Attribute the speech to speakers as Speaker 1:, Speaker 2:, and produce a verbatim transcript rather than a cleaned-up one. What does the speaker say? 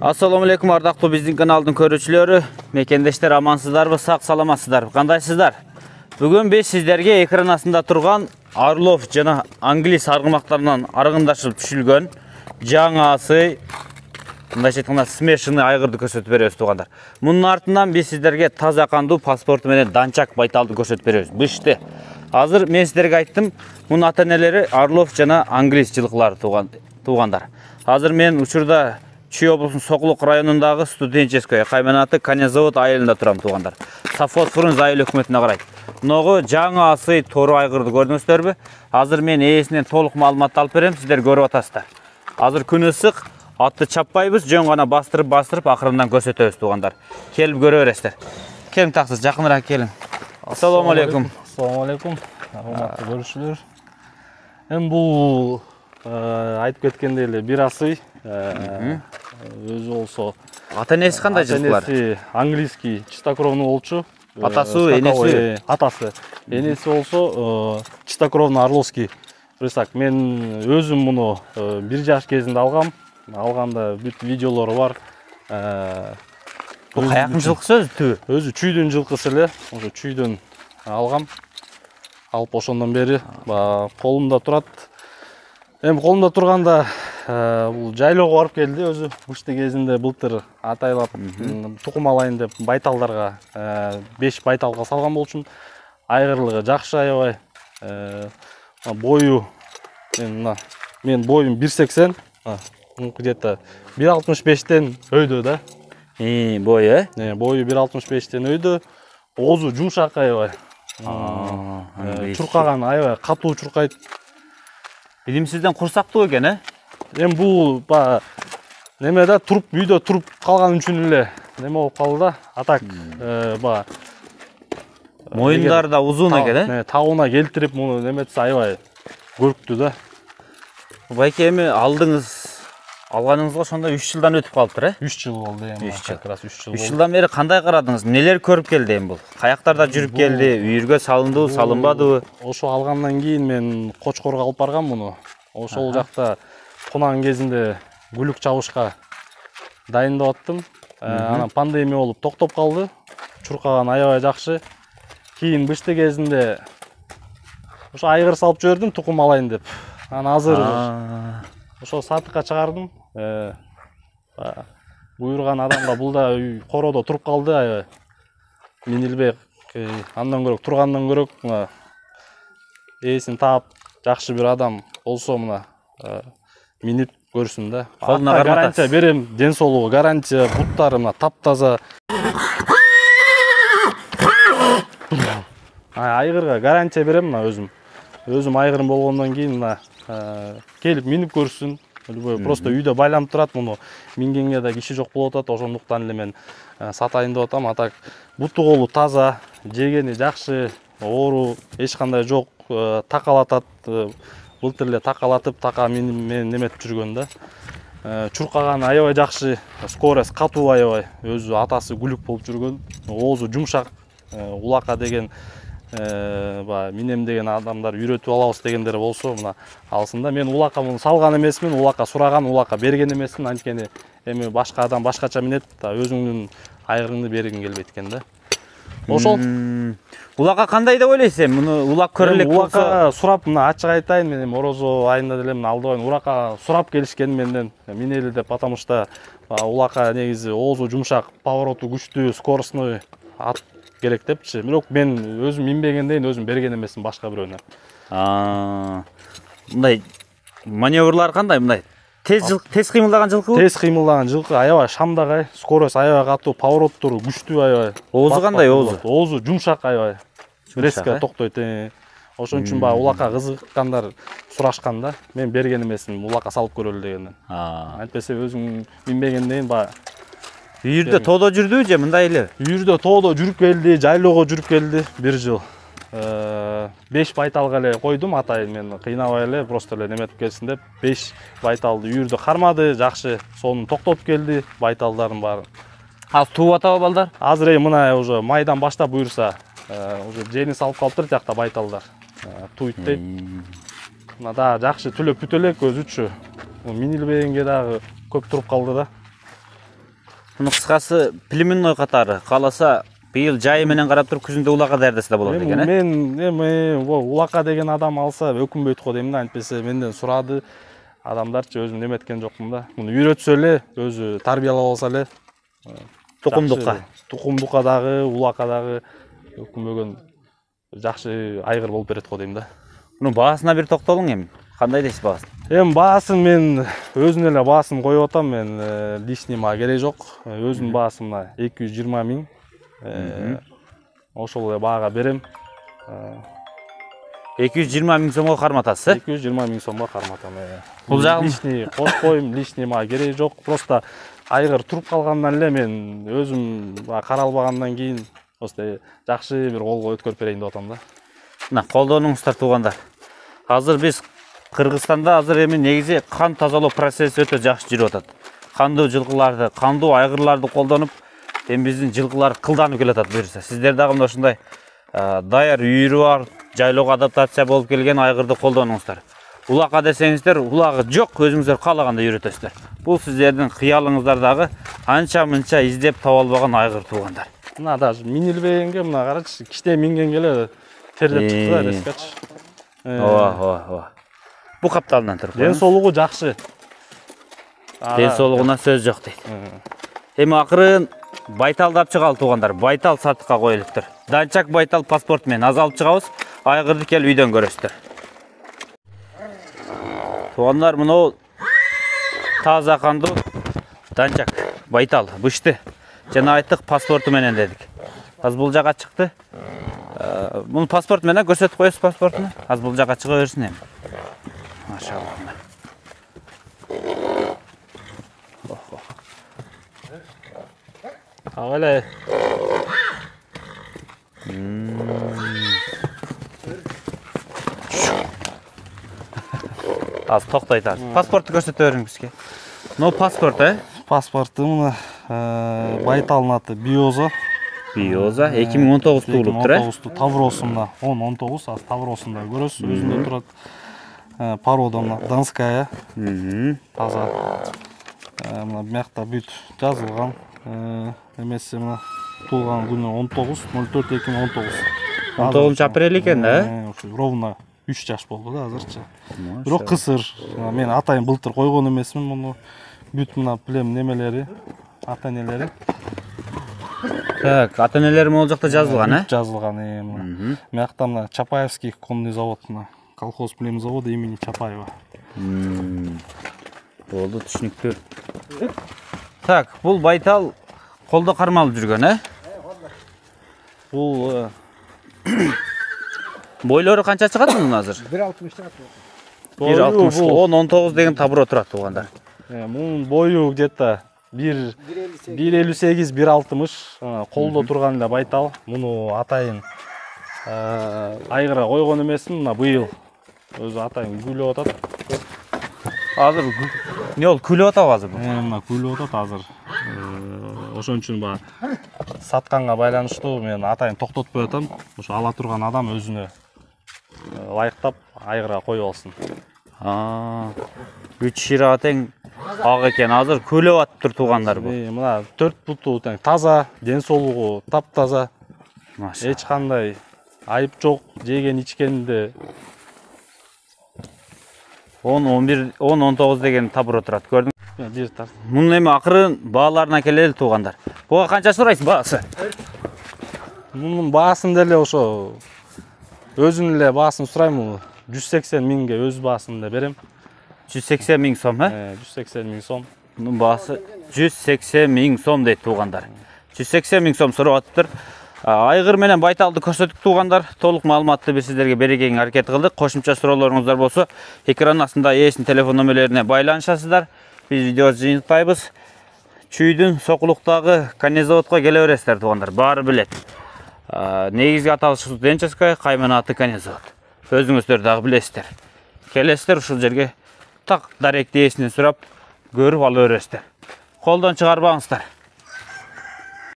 Speaker 1: Assalamu alaikum ардактуу биздин каналдын көрүүчүлөрү. Мекендештер амансыздарбы, сак саламатсыздарбы? Кандайсыздар? Бүгүн биз сиздерге экран астында турган Орлов жана Англис аргымактарынан аргындашып түшүлгөн жаңы асы, мындайча айтканда смешанный айгырды көрсөтүп беребиз туугандар. Мунун артынан биз сиздерге таза кандуу паспорту менен данчак байталды көрсөтүп беребиз. Бышты. Азыр мен сиздерге айттым, мунун ата-энелери Орлов жана Англис жылкылары туугандар. Азыр мен учурда Чүй облусунун Сокулук районундагы студенческая кайменаты Конезавод айылында турам туугандар. Совхоз Фрунзе айыл өкмөтүнө карайт. Ногу жаңы асы тору айгырды көрдүңүздөрбү? Азыр мен ээсинен толук маалымат алып берем, сиздер көрүп атасыздар. Азыр күн ысык, атты чаппайбыз, жөн гана бастырып бастырып акырындан көрсөтөбүз туугандар. Келип көрө бересиздер. Келиң таксыз, жакыныраак келиң. Ассаламу алейкум.
Speaker 2: Ассаламу алейкум. Урматтуу көрүүчүлөр. Эми бул айтып кеткендей эле бир асы өзү болсо
Speaker 1: ата-энеси кандай жылкылар?
Speaker 2: Ата-энеси английский чистокровный болчу.
Speaker 1: Атасы, энеси?
Speaker 2: Атасы. Энеси болсо чистокровный орловский. Пресак, мен өзүм муну бир жаш кезинде алгам. Алганда бүт видеолору бар.
Speaker 1: Бул каяктын жылкысы өзү түбү?
Speaker 2: Өзү чүйдүн жылкысы эле. Ошо чүйдөн алгам. Алып ошондон бери колумда турат. Эми колумда турганда бул жайлоого барып келди, өзү бышты кезинде былтыр атайлап тукум алайын деп байталдарга беш байталга салган болчумун. Айгырлыгы жакшы аябай. Бою мен мен боюм бир сексен, где-то бир алтымыш бештен өйдө да.
Speaker 1: И, бою, э?
Speaker 2: Бою бир алтымыш бештен өйдө. Оозу жумшак аябай. Чуркаган аябай катуу чуркайт.
Speaker 1: Билимсизден курсактуу экен, э?
Speaker 2: Эми бул ба неме да туруп үйдө туруп калган үчүн эле неме болуп калды да. Атак ба
Speaker 1: моюндары да узун экен, э?
Speaker 2: Тагына келтирип муну неметсе аябай көрктү да.
Speaker 1: Байке эми алдыңыз алганыңызга ошондо үч жылдан өтүп калыптыр, э?
Speaker 2: үч жыл болду эми.
Speaker 1: Как раз үч жыл. үч жылдан бери кандай карадыңыз? Нелер көрүп келди эми бул? Каяктарда жүрүп келди? Үйүргө салындыбы, салынбадыбы?
Speaker 2: Ошо алгандан кийин мен Кочкорго алып баргам муну. Ошол жакта кунаган кезинде гүлүк чабышка дайындап аттым. Анан пандемия болуп токтоп калды. Чуркаган аябай жакшы. Кийин бышты кезинде ошо айгыр салып жибердим тукум алайын деп. Анан азыр ошо сатыкка чыгардым. Буйруган адамга бул да короодо туруп калды аябай. Минилбей андан көрөк тургандан көрөк ээсин таап жакшы бир адам болсо мына минип көрсүн да.
Speaker 1: Колуна гарантия
Speaker 2: берем, ден соолугу гарантия, буттары мына таптаза. Айгырга гарантия берем мына өзүм. Өзүм айгырым болгондон кийин мына келип минип көрсүн. Просто үйдө байланып турат, муну мингенге да киши жок болуп атат, ошондуктан эле мен сатайын деп атам. Атак буту колу таза, жегени жакшы, оору эч кандай жок, такалатат. Былтыр эле такалатып, така менен неметип жүргөн да. Чуркаган аябай жакшы, скорость катуу аябай. Өзү атасы гүлүк болуп жүргөн. Оозу жумшак, улака деген ба минем деген адамдар үйрөтүп алабыз дегендер болсо мына алсында. Мен улака муну салган эмесмин, улака сураган, улака берген эмесмин. Анткени эми башка адам башкача минет, өзүңдүн айгырыңды бергиң келбейт экен да. Ошол.
Speaker 1: Улака кандай деп ойлойсуң? Муну улак көрөлүк болсо.
Speaker 2: Улака сурап, мына ачык айтайын, мен Орозо айында деле мына алдыбайын улака сурап келишкен менден. Минели деп, потому что улака негизи оозу жумшак, повороту күчтүү, скоростной ат керек депчи. Бирок мен өзүм минбегенден өзүм берген эмесмин башка бирөөнө.
Speaker 1: Мындай маневрлар кандай? Мындай тез тез кыймылдаган жылкы?
Speaker 2: Тез кыймылдаган жылкы, аябай шамдагай, скорость аябай катуу, повороттор күчтүү аябай.
Speaker 1: Оозу кандай оозу?
Speaker 2: Оозу жумшак аябай. Резко токтойт. Ошон үчүн ба улака кызыккандар сурашкан да. Мен берген эмесмин улака салып көрөлү дегенден. Антпесе өзүң минбегенден ба
Speaker 1: үйүрдө тоодо жүрдүбү же мындай эле?
Speaker 2: Үйүрдө тоодо жүрүп келди, жайлоого жүрүп келди бир жыл. беш байталга эле койдум, атайын мен кыйнабай эле, просто эле неметип келсин деп беш байталды үйүрдө кармады, жакшы сонун токтоп келди байталдардын баары.
Speaker 1: Азыр тууп атабы балдар?
Speaker 2: Азыр эми мына уже майдан баштап буюрса, уже жени салып калыптыр жакта байталдар. Туйт дейт. Мына да жакшы түлөп бүтө элек өзүчү. Минилбегенге дагы көп туруп калды да.
Speaker 1: Муну кыскасы племенной катары. Кааласа быйыл жайы менен карап туруп күзүндө улака даярдаса болот экен, э?
Speaker 2: Мен эми улака деген адам алса өкүнбөйт го дейм да, антпесе менден сурады. Адамдарчы өзүм неметкен жокмун да. Муну үйрөтсө эле, өзү тарбиялап алса эле
Speaker 1: Тукумдукка.
Speaker 2: Тукумдукка дагы, улака дагы өкүнбөгөн жакшы айгыр болуп берет го дейм да.
Speaker 1: Мунун баасына бир токтолуң эми. Кандай дейсиз баасын?
Speaker 2: Эми баасын мен өзүнө эле баасын коюп атам, мен лишний мага кереги жок. Өзүнүн баасы мына эки жүз жыйырма миң. Ошол эле баага берем.
Speaker 1: эки жүз жыйырма миң сомго карматасыз, э?
Speaker 2: эки жүз жыйырма миң сомго карматам.
Speaker 1: Бул жагын
Speaker 2: лишний кошпойм, лишний мага кереги жок. Просто айгыр туруп калгандан эле мен өзүм каралбагандан кийин просто жакшы бир колго өткөрүп берейин деп атам да.
Speaker 1: Мына колдонуңуздар туугандар. Азыр биз Кыргызстанда азыр эми негизи кан тазалоо процесси өтө жакшы жүрүп атат. Кандуу жылкыларды, кандуу айгырларды колдонуп, эми биздин жылкылар кылданып келатат буюрса. Сиздер дагы мына ушундай даяр үйүрү бар, жайлоого адаптация болуп келген айгырды колдонуңуздар. Улака десеңиздер, улагы жок, өзүңүздөр каалагандай үйрөтөсүздөр. Бул сиздердин кыялыңыздардагы анча-мынча издеп таба албаган айгыр туугандар.
Speaker 2: Мына даже минилбегенге мына карачы, кичте мингенге эле терлеп чыкты да, резкачы.
Speaker 1: Ооба, ооба, ооба. Бу капталынан туруп.
Speaker 2: Ден соолугу жакшы.
Speaker 1: Ден соолугуна сөз жок дейт. Эми акырын байталдап чыгалы туугандар. Байтал сатыкка коюлуптур. Данчак байтал паспорт менен аз алып чыгабыз. Айгырды келип үйдөн көрөсүздөр. Туугандар, мына таза кандуу данчак байтал бышты. Жана айттык паспорту менен дедик. Аз бул жака чыкты. Муну паспорт менен көрсөтүп коесуз паспортуну. Аз бул жака чыга берсин эми. Машалла.
Speaker 2: Агайлай.
Speaker 1: Az токтойт аз. Паспорту көрсөтө бериң бизге. Но паспорт, э?
Speaker 2: Паспорту мына байталдын аты Биоза.
Speaker 1: Биоза эки миң он тогуз туулуптур, э?
Speaker 2: эки миң он тогуз Тавросунда, он он тогуз, аз Тавросунда көрөсүз, өзүндө турат. Порода мына Донская. Таза. Мына бuyakta бүт жазылган. Эмеси мына туулган күнү он тогуз ноль төрт эки миң он тогуз.
Speaker 1: он тогузунчу апрель экен да?
Speaker 2: Ровно үч жаш болду да азырчы. Бирок кысыр. Мен атайын былтыр койгон эмесмин муну. Бүт мына плем немелери, ата-энелери.
Speaker 1: Так, ата-энелери могул жакта жазылган, э?
Speaker 2: Жазылган эми. Бuyakta мына Чапаевский конный завод мына. Колхоз плем завода имени Чапаева.
Speaker 1: Болду, түшүнүктүү. Так, бул байтал колдо кармалып жүргөн, э?
Speaker 2: Бул
Speaker 1: бойлору канча чыгат мунун азыр?
Speaker 3: бир алтымыш чыгат.
Speaker 1: бир алтымыш, он он тогуз деген табуро турат туугандар.
Speaker 2: Мунун бою где-то бир элүү сегиз бир алтымыш, колдо турган эле байтал. Муну атайын айгыра койгон эмесмин, мына быйыл өзү атайын күйлөп атат.
Speaker 1: Азыр не болду, күлүп атабы азыр бу?
Speaker 2: Мына күйлөп атат азыр. Ошон үчүн баа сатканга байланыштуу мен атайын токтотпой атам. Ошо ала турган адам өзүнө ылайыктап айгыра коюп алсын.
Speaker 1: А, үч ширага тең ак экен. Азыр күлүп атыптыр туугандар бу.
Speaker 2: Мына төрт буту тең таза, ден соолугу таптаза. Эч кандай айып жок, жеген ичкенде
Speaker 1: он он бир он он тогуз деген табуро турат, көрдүң?
Speaker 2: Бир тарт.
Speaker 1: Мунун эми акырын бааларына келели туугандар. Буга канча сурайсың баасы?
Speaker 2: Мунун баасын деле ошо өзүнүн эле баасын сурайм. жүз сексен миңге өз баасын да берем.
Speaker 1: жүз сексен миң сом, э?
Speaker 2: жүз сексен миң сом.
Speaker 1: Мунун баасы жүз сексен миң сом дейт туугандар. жүз сексен миң сом сурап атыптыр. Айгыр менен байталды көрсөттүк туугандар. Толук маалыматты биз сиздерге берүүгө аракет кылдык. Кошумча суроолоруңуздар болсо, экран астында ээсинин телефон номерлерине байланышасыздар. Биз видеобузду жыйынтпайбыз. Чүйдүн сокулуктагы конезаводко келе бересиздер туугандар. Баары билет. Негизги аталышыбыз Денческая, каймен аты конезавод. Өзүңүздөр дагы билесиздер. Келесиздер ушул жерге так даректи ээсинен сурап, көрүп ала бересиздер. Колдон чыгарбаңыздар.